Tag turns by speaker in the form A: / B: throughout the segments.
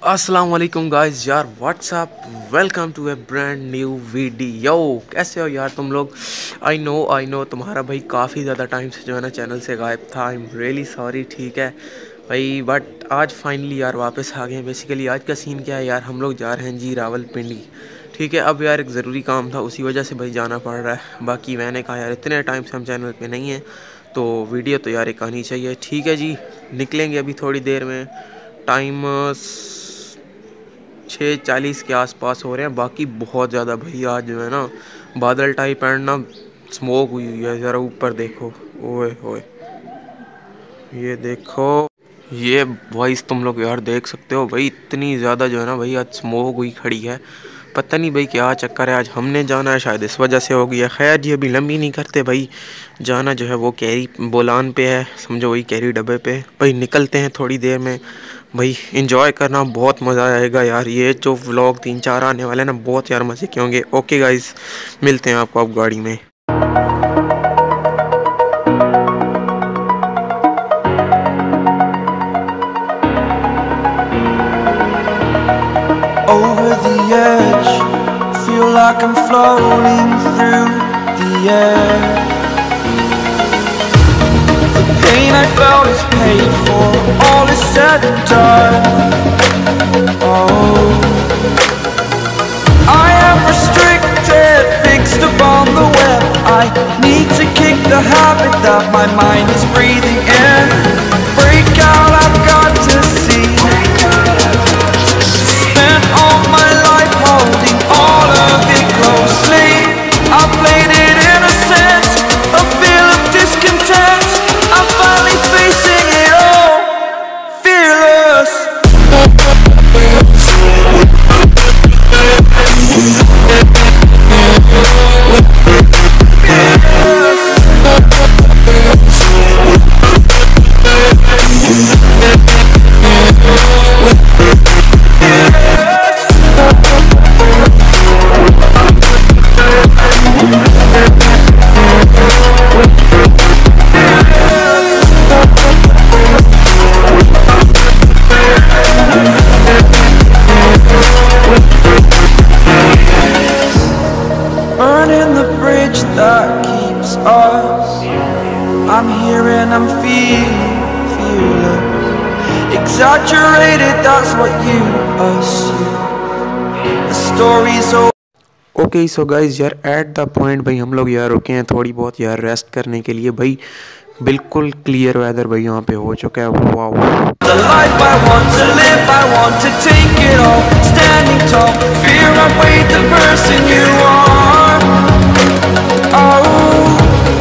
A: अस्सलाम वालेकुम गाइस यार what's up welcome to a brand new video. कैसे हो यार तुम लोग। आई नो तुम्हारा भाई काफ़ी ज़्यादा टाइम से जो है ना चैनल से गायब था। I am really sorry. ठीक है भाई, बट आज फाइनली यार वापस आ गए हैं। बेसिकली आज का सीन क्या है यार, हम लोग जा रहे हैं जी रावलपिंडी। ठीक है, अब यार एक ज़रूरी काम था, उसी वजह से भाई जाना पड़ रहा है। बाकी मैंने कहा यार इतने टाइम से हम चैनल पे नहीं हैं तो वीडियो तो यार एक आनी चाहिए। ठीक है जी, निकलेंगे अभी थोड़ी देर में। टाइम 6:40 के आसपास हो रहे हैं। बाकी बहुत ज़्यादा भाई आज जो है ना बादल टाइप एंड ना स्मोक हुई हुई है। ज़रा ऊपर देखो, ओए होए ये देखो, ये वॉइस तुम लोग यार देख सकते हो भाई। इतनी ज़्यादा जो है ना भाई आज स्मोक हुई खड़ी है। पता नहीं भाई क्या चक्कर है, आज हमने जाना है शायद इस वजह से हो गया। खैर जी अभी लंबी नहीं करते भाई, जाना जो है वो कैरी बोलान पे है, समझो वही कैरी डब्बे पे। भाई निकलते हैं थोड़ी देर में। भाई इंजॉय करना, बहुत मज़ा आएगा यार। ये जो व्लॉग 3-4 आने वाले हैं ना बहुत यार मज़े के होंगे। ओके गाइस, मिलते हैं आपको अब गाड़ी में।
B: Over the edge, feel like I'm floating through the air. The pain I felt is paid for, all is said and done. Oh, I am restricted, fixed upon the web. I need to kick the habit that my mind is breathing in. Break out, I've got to see. All my life holding all of it closely. I played it innocent, a feel of discontent. I'm finally facing it all, fearless. Burning the bridge that keeps us. I'm here and I'm feeling fearless. Exaggerated, that's what you assume. The story's over.
A: Okay so guys यार at the point भाई हम लोग यार रुके हैं थोड़ी बहुत यार रेस्ट करने के लिए। भाई बिल्कुल क्लियर वेदर भाई यहाँ पे हो चुका है। Wow,
B: The life I want to live, I want to take it all. Standing tall, fear I weighed the person you are. Oh,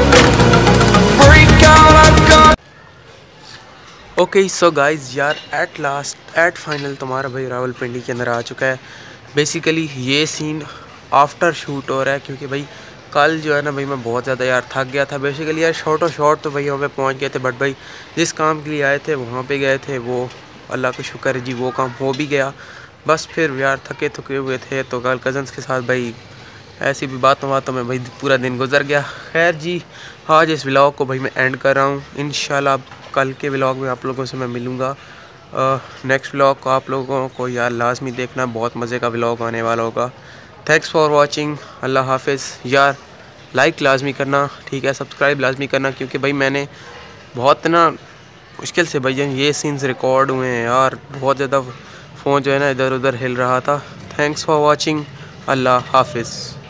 B: break out, I've got.
A: Okay so guys यार at last at final तुम्हारा भाई रावलपिंडी के अंदर आ चुका है। Basically ये scene after shoot हो रहा है क्योंकि भाई कल जो है ना भाई मैं बहुत ज़्यादा यार थक गया था। बेसिकली यार शॉर्ट तो भाई वहाँ पे पहुँच गए थे, बट भाई जिस काम के लिए आए थे वहाँ पे गए थे, वो अल्लाह का शुक्र है जी वो काम हो भी गया। बस फिर यार थके हुए थे तो कल कज़न्स के साथ भाई ऐसी भी बातों में भाई पूरा दिन गुजर गया। खैर जी आज इस व्लॉग को भाई मैं एंड कर रहा हूँ। इंशाल्लाह कल के व्लॉग में आप लोगों से मैं मिलूँगा। नेक्स्ट व्लॉग को आप लोगों को यार लाजमी देखना, बहुत मज़े का व्लॉग आने वाला होगा। थैंक्स फॉर वॉचिंग, अल्लाह हाफिज़। यार लाइक लाजमी करना, ठीक है, सब्सक्राइब लाजमी करना क्योंकि भाई मैंने बहुत ना मुश्किल से भाई ये सीन्स रिकॉर्ड हुए हैं यार। बहुत ज़्यादा फ़ोन जो है ना इधर उधर हिल रहा था। थैंक्स फॉर वॉचिंग, अल्लाह हाफिज़।